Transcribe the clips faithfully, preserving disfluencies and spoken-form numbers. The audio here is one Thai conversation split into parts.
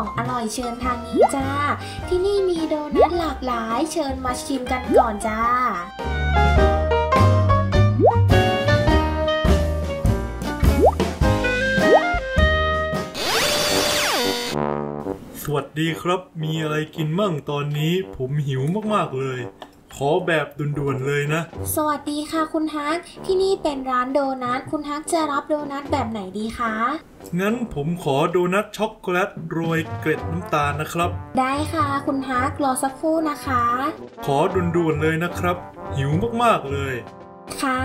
ของอร่อยเชิญทางนี้จ้าที่นี่มีโดนัทหลากหลายเชิญมาชิมกันก่อนจ้าสวัสดีครับมีอะไรกินมั่งตอนนี้ผมหิวมากๆเลยขอแบบด่วนๆเลยนะสวัสดีค่ะคุณฮักที่นี่เป็นร้านโดนัทคุณฮักจะรับโดนัทแบบไหนดีคะงั้นผมขอโดนัทช็อกโกแลตโรยเกล็ดน้ำตาลนะครับได้ค่ะคุณฮักรอสักครู่นะคะขอด่วนๆเลยนะครับหิวมากๆเลยค่ะ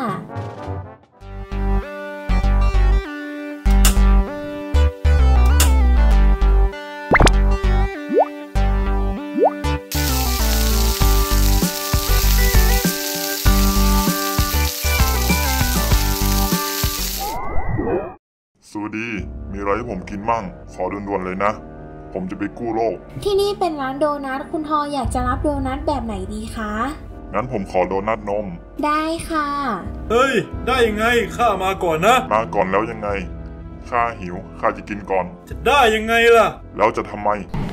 สวัสดีมีอะไรให้ผมกินมั่งขอด่วนๆเลยนะผมจะไปกู้โลกที่นี่เป็นร้านโดนัทคุณทออยากจะรับโดนัทแบบไหนดีคะงั้นผมขอโดนัทนมได้ค่ะเฮ้ยได้ยังไงข้ามาก่อนนะมาก่อนแล้วยังไงข้าหิวข้าจะกินก่อนจะได้ยังไงล่ะแล้วจะทำไม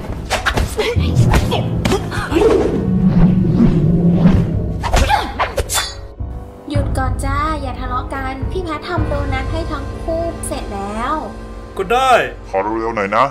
หยุดก่อนจ้าอย่าทะเลาะกันพี่แพททำโดนัทให้ทั้งคู่เสร็จแล้วก็ได้ขอเร็วๆหน่อยนะ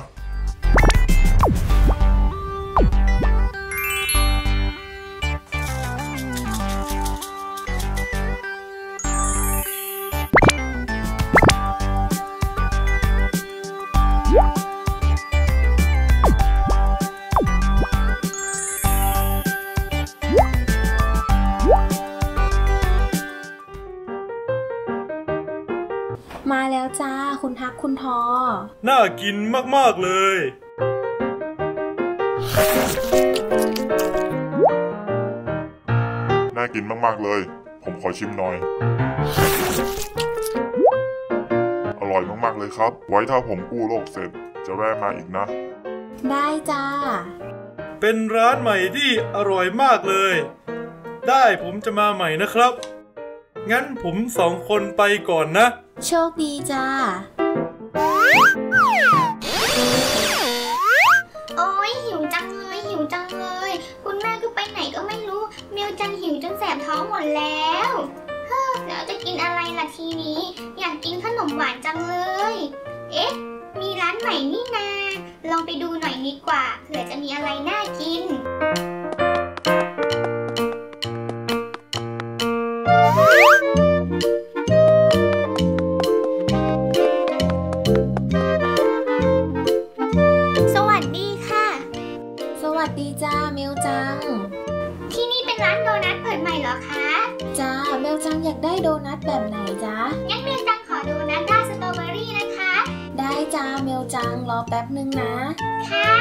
มาแล้วจ้าคุณฮักคุณทอน่ากินมากๆเลยน่ากินมากๆเลยผมขอชิมหน่อยอร่อยมากๆเลยครับไว้ถ้าผมกู้โลกเสร็จจะแวะมาอีกนะได้จ้าเป็นร้านใหม่ที่อร่อยมากเลยได้ผมจะมาใหม่นะครับงั้นผมสองคนไปก่อนนะโชคดีจ้าโอ้ยหิวจังเลยหิวจังเลยคุณแม่ก็ไปไหนก็ไม่รู้เมียวจังหิวจนแสบท้องหมดแล้วเฮ้อแล้วจะกินอะไรล่ะทีนี้อยากกินขนมหวานจังเลยเอ๊ะมีร้านใหม่นี่นาลองไปดูหน่อยดีกว่าเผื่อจะมีอะไรน่ากินสวัสดีค่ะสวัสดีจ้าเมลจังที่นี่เป็นร้านโดนัทเปิดใหม่เหรอคะจ้าเมลจังอยากได้โดนัทแบบไหนจ๊ะงั้นเมลจังขอโดนัทด้านสตรอเบอรี่นะคะได้จ้าเมลจังรอแป๊บนึงนะค่ะ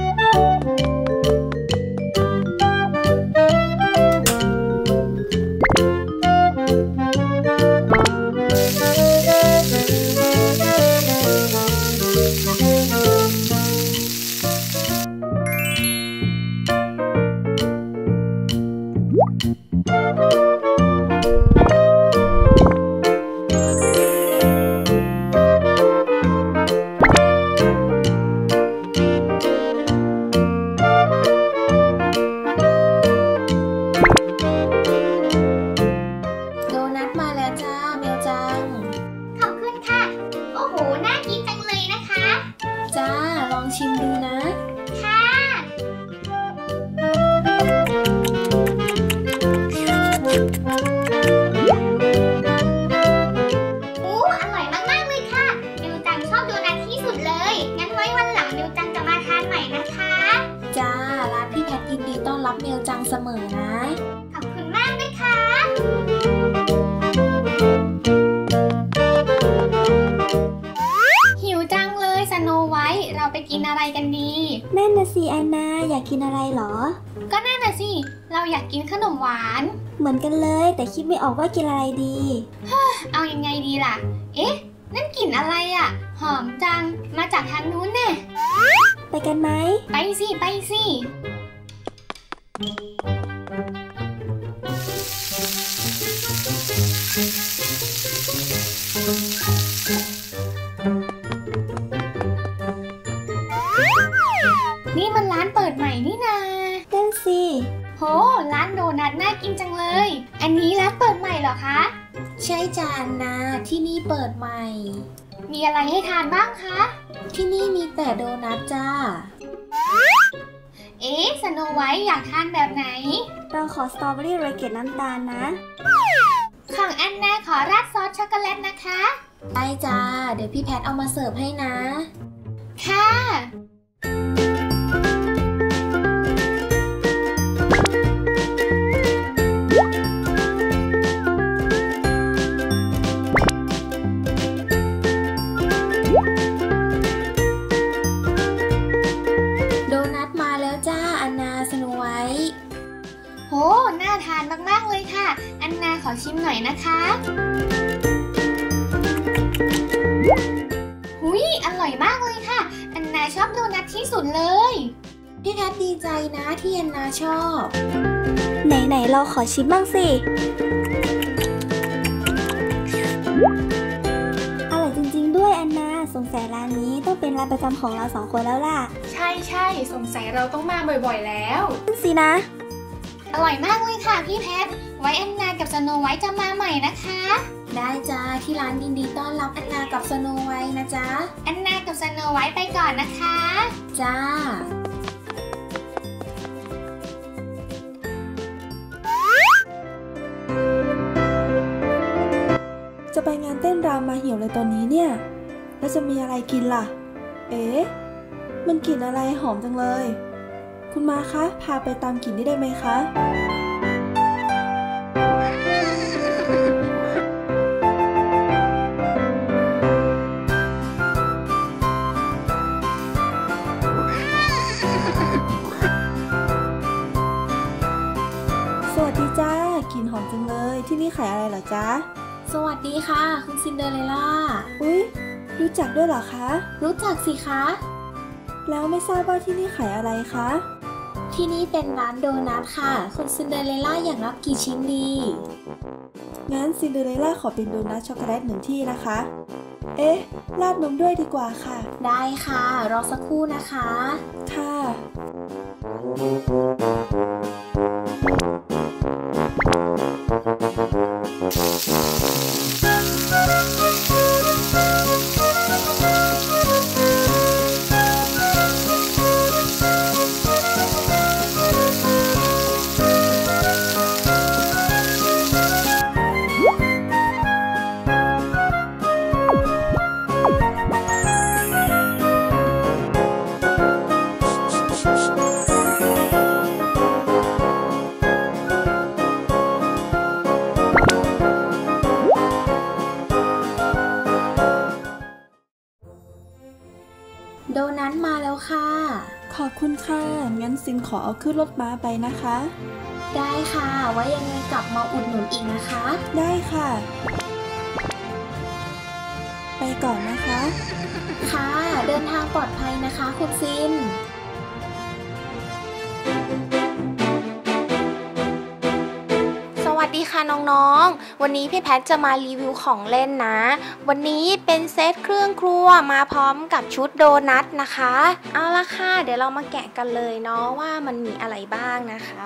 ชิมดูนะค่ะโอ้อร่อยมากๆเลยค่ะเมลจังชอบโดนัทที่สุดเลยงั้นไว้วันหลังเมลจังจะมาทานใหม่นะคะจ้าร้านพี่แพทยินดีต้อนรับเมลจังเสมอนะขอบคุณมากนะคะเราไปกินอะไรกันดีนั่นน่ะสิแอนนาอยากกินอะไรหรอก็นั่นน่ะสิเราอยากกินขนมหวานเหมือนกันเลยแต่คิดไม่ออกว่ากินอะไรดีเอายังไงดีล่ะเอ๊ะนั่นกลิ่นอะไรอ่ะหอมจังมาจากทางนู้นแน่ไปกันไหมไปสิไปสินัทน่ากินจังเลย อันนี้ร้านเปิดใหม่เหรอคะใช่จ้าอันนาที่นี่เปิดใหม่มีอะไรให้ทานบ้างคะที่นี่มีแต่โดนัทจ้าเอ๊ะสโนไวท์อยากทานแบบไหนเราขอสตรอเบอรี่โรยเกล็ดน้ำตาลนะของอันนาขอราดซอสช็อกโกแลตนะคะได้จ้าเดี๋ยวพี่แพทเอามาเสิร์ฟให้นะค่ะโดนัทมาแล้วจ้าอันนาสโนไวท์โหน่าทานมากๆเลยค่ะ อันนาขอชิมหน่อยนะคะหุยอร่อยมากเลยค่ะ อันนาชอบโดนัทที่สุดเลยพี่แพทดีใจนะที่อันนาชอบไหนๆเราขอชิมบ้างสิอร่อยจริงๆด้วยอันนาสงสัยร้านนี้ต้องเป็นร้านประจำของเราสองคนแล้วล่ะใช่ใช่สงสัยเราต้องมาบ่อยๆแล้วสินะอร่อยมากเลยค่ะพี่แพทไว้อันนากับสโนไวท์จะมาใหม่นะคะได้จ้าที่ร้านยินดีต้อนรับอันนากับสโนไวท์นะจ๊ะอันนากับสโนไวท์ไปก่อนนะคะจ้าจะไปงานเต้นรำมาหิวเลยตอนนี้เนี่ยแล้วจะมีอะไรกินล่ะ เอ๊ะมันกลิ่นอะไรหอมจังเลย คุณมาคะพาไปตามกลิ่นนี้ได้ไหมคะ สวัสดีจ้ากลิ่นหอมจังเลยที่นี่ขายอะไรเหรอจ๊ะสวัสดีค่ะคุณซินเดอเรลล่าอุ๊ยรู้จักด้วยเหรอคะรู้จักสิคะแล้วไม่ทราบว่าที่นี่ขายอะไรคะที่นี่เป็นร้านโดนัทค่ะคุณซินเดอเรลล่าอยากรับกี่ชิ้นดีงั้นซินเดอเรลล่าขอเป็นโดนัทช็อกโกแลตหนึ่งที่นะคะ เอ๊ะราดนมด้วยดีกว่าค่ะได้ค่ะรอสักครู่นะคะค่ะโดนัทมาแล้วค่ะขอบคุณค่ะ งั้นซินขอเอาขึ้นรถม้าไปนะคะได้ค่ะไว้ยังไงกลับมาอุดหนุนอีกนะคะได้ค่ะ ไปก่อนนะคะค่ะเดินทางปลอดภัยนะคะคุณซิน สวัสดีค่ะน้องๆวันนี้พี่แพทจะมารีวิวของเล่นนะวันนี้เป็นเซตเครื่องครัวมาพร้อมกับชุดโดนัทนะคะเอาละค่ะเดี๋ยวเรามาแกะกันเลยเนาะว่ามันมีอะไรบ้างนะคะ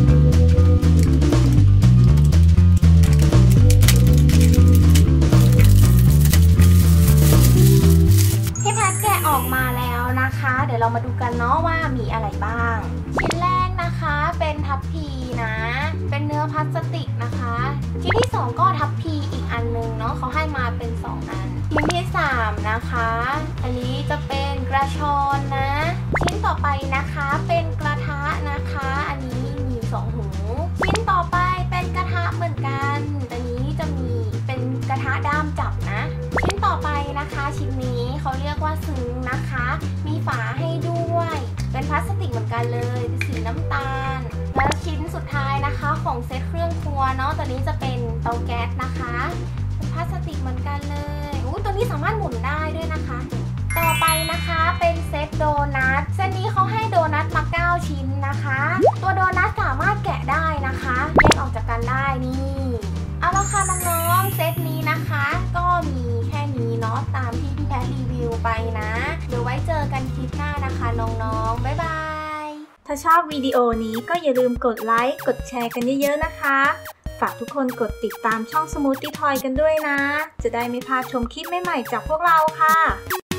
พี่แพทแกะออกมาแล้วนะคะเดี๋ยวเรามาดูกันเนาะว่ามีอะไรบ้างชิ้นแรกนะคะเป็นทัพพีนะเป็นเนื้อพลาสติกนะคะชิ้นที่สองก็ทัพพีอีกอันนึงเนาะเขาให้มาเป็นสองอันชิ้นที่สามนะคะอันนี้จะเป็นกระชอนนะชิ้นต่อไปนะคะเป็นกระทะนะคะอันนี้มีสองหูชิ้นต่อไปเป็นกระทะเหมือนกันอันนี้จะมีเป็นกระทะด้ามจับนะชิ้นต่อไปนะคะชิ้นนี้เขาเรียกว่าซึ้งนะคะมีฝาให้ด้วยเป็นพลาสติกเหมือนกันเลยเป็นสีน้ำตาลแล้วชิ้นสุดท้ายนะคะของเซตเครื่องครัวเนาะตัวนี้จะเป็นเตาแก๊สนะคะเป็นพลาสติกเหมือนกันเลยอู้ตัวนี้สามารถหมุนได้ด้วยนะคะต่อไปนะคะเป็นเซตโดนัทเซตนี้เขาให้โดนัทมาเก้าชิ้นนะคะตัวโดนัทสามารถแกะได้นะคะแยกออกจากกันได้นี่เอาละค่ะน้องๆเซตนี้นะคะก็มีแค่นี้เนาะตามที่พี่แพทรีวิวไปนะเดี๋ยวไว้เจอกันคลิปหน้านะคะน้องๆบ๊ายบายถ้าชอบวิดีโอนี้ก็อย่าลืมกดไลค์กดแชร์กันเยอะๆนะคะฝากทุกคนกดติดตามช่อง Smoothie Toy กันด้วยนะจะได้ไม่พลาดชมคลิปใหม่ๆจากพวกเราค่ะ